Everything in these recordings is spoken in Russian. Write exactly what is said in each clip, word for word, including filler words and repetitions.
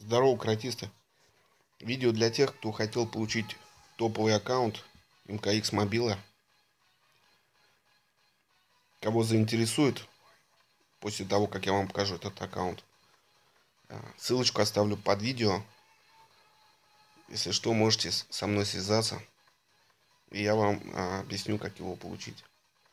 Здорово, каратисты. Видео для тех, кто хотел получить топовый аккаунт эм ка икс Мобила. Кого заинтересует, после того, как я вам покажу этот аккаунт, ссылочку оставлю под видео. Если что, можете со мной связаться, и я вам объясню, как его получить.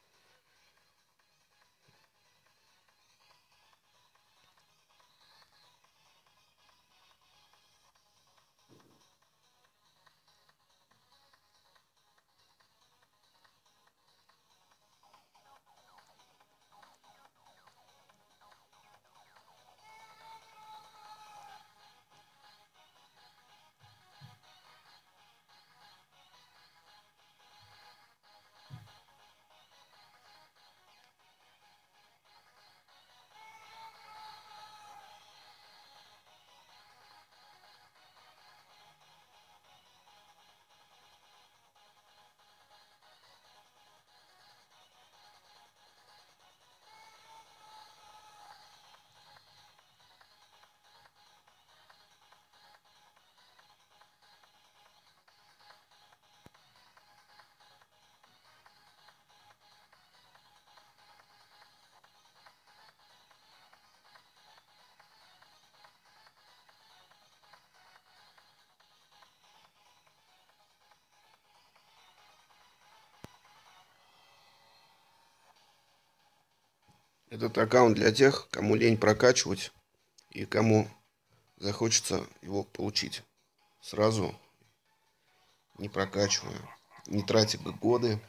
Этот аккаунт для тех, кому лень прокачивать и кому захочется его получить сразу, не прокачивая, не тратя годы.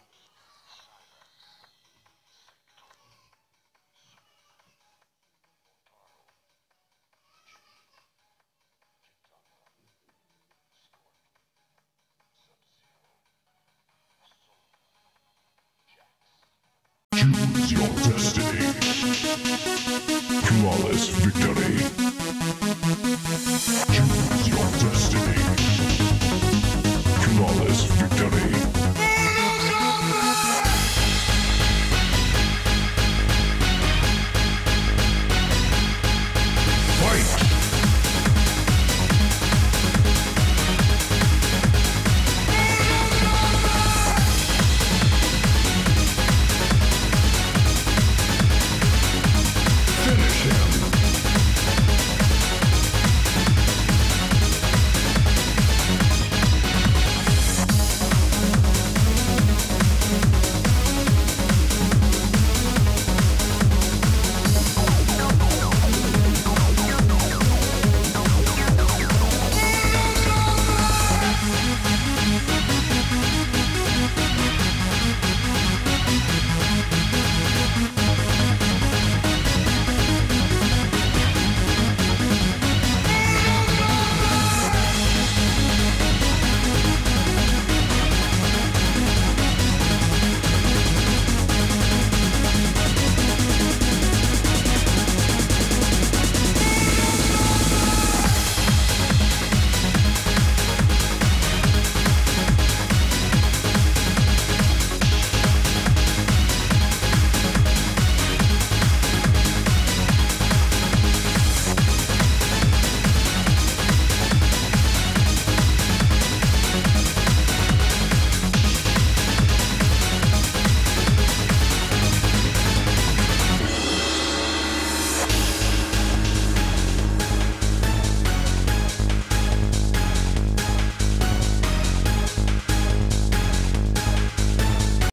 Choose your destiny. Flawless victory.